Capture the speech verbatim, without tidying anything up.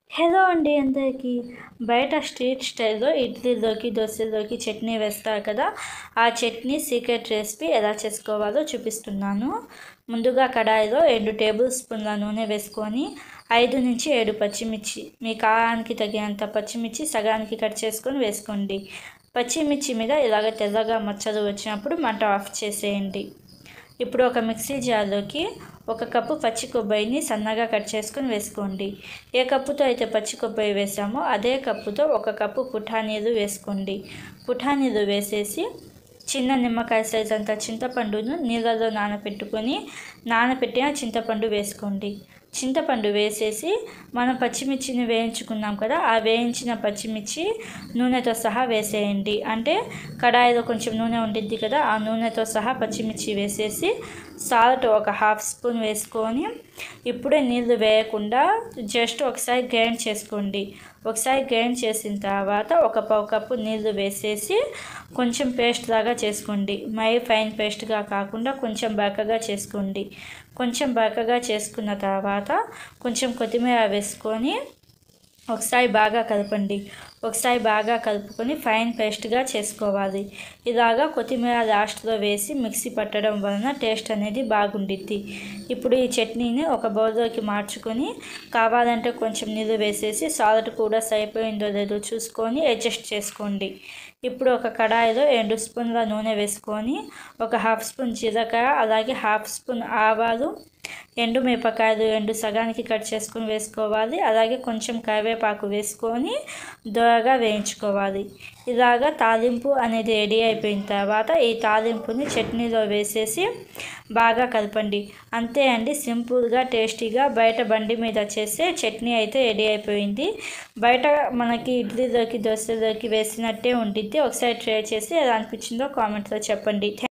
Hello అండి అందరికీ. బయట స్ట్రీట్ స్టైల్‌లో ఇడ్లీలోకి, దోసలోకి చట్నీ వేస్తారు కదా! ఆ చట్నీ సీక్రెట్ రెసిపీ ఎలా చేసుకోవాలో చూపిస్తున్నాను. ముందుగా కడాయిలో రెండు టేబుల్ స్పూన్ల నూనె వేసుకొని ఐదు నుంచి ఏడు పచ్చిమిర్చి, మీ కారానికి తగినంత పచ్చిమిర్చి సగానికి కట్ చేసుకొని వేసుకోండి. పచ్చిమిర్చి మీద ఇలాగ తెల్లగా మచ్చలు వచ్చినప్పుడు మంట ఆఫ్ చేసేయండి. ఇప్పుడు ఒక మిక్సీ జార్లోకి ఒక కప్పు పచ్చి కొబ్బరిని సన్నగా కట్ చేసుకొని వేసుకోండి. ఏ కప్పుతో అయితే పచ్చి కొబ్బరి వేసామో అదే కప్పుతో ఒక కప్పు పుఠానీలు వేసుకోండి. పుఠానీలు వేసేసి చిన్న నిమ్మకాయ సైజ్ అంత చింతపండును నీళ్ళలో నానబెట్టుకొని నానబెట్టిన చింతపండు వేసుకోండి. చింతపండు వేసేసి మనం పచ్చిమిర్చిని వేయించుకున్నాం కదా, ఆ వేయించిన పచ్చిమిర్చి నూనెతో సహా వేసేయండి. అంటే కడాయిలో కొంచెం నూనె ఉండిద్ది కదా, ఆ నూనెతో సహా పచ్చిమిర్చి వేసేసి సాల్ట్ ఒక హాఫ్ స్పూన్ వేసుకొని ఇప్పుడే నీళ్ళు వేయకుండా జస్ట్ ఒకసారి గ్రైండ్ చేసుకోండి. ఒకసారి గ్రైండ్ చేసిన తర్వాత ఒక పావు కప్పు నీళ్ళు వేసేసి కొంచెం పేస్ట్ లాగా చేసుకోండి. మై ఫైన్ పేస్ట్గా కాకుండా కొంచెం బరకగా చేసుకోండి. కొంచెం బరకగా చేసుకున్న తర్వాత కొంచెం కొత్తిమీర వేసుకొని ఒకసారి బాగా కలపండి. ఒకసారి బాగా కలుపుకొని ఫైన్ పేస్ట్గా చేసుకోవాలి. ఇలాగా కొత్తిమీర లాస్ట్లో వేసి మిక్సీ పట్టడం వలన టేస్ట్ అనేది బాగుండిద్ది. ఇప్పుడు ఈ చట్నీని ఒక బౌల్లోకి మార్చుకొని కావాలంటే కొంచెం నీళ్ళు వేసేసి సాల్ట్ కూడా సరిపోయిందో లేదో చూసుకొని అడ్జస్ట్ చేసుకోండి. ఇప్పుడు ఒక కడాయిలో రెండు స్పూన్ల నూనె వేసుకొని ఒక హాఫ్ స్పూన్ జీలకర్ర, అలాగే హాఫ్ స్పూన్ ఆవాలు, ఎండు మిరపకాయలు రెండు సగానికి కట్ చేసుకొని వేసుకోవాలి. అలాగే కొంచెం కరివేపాకు వేసుకొని దోరగా వేయించుకోవాలి. ఇలాగా తాలింపు అనేది రెడీ అయిపోయిన తర్వాత ఈ తాలింపుని చట్నీలో వేసేసి బాగా కలపండి. అంతే అండి, సింపుల్గా టేస్టీగా బయట బండి మీద చేసే చట్నీ అయితే రెడీ అయిపోయింది. బయట మనకి ఇడ్లీలోకి దోశలోకి వేసినట్టే ఉంటుంది. ఒకసారి ట్రై చేసి ఎలా అనిపించిందో కామెంట్లో చెప్పండి.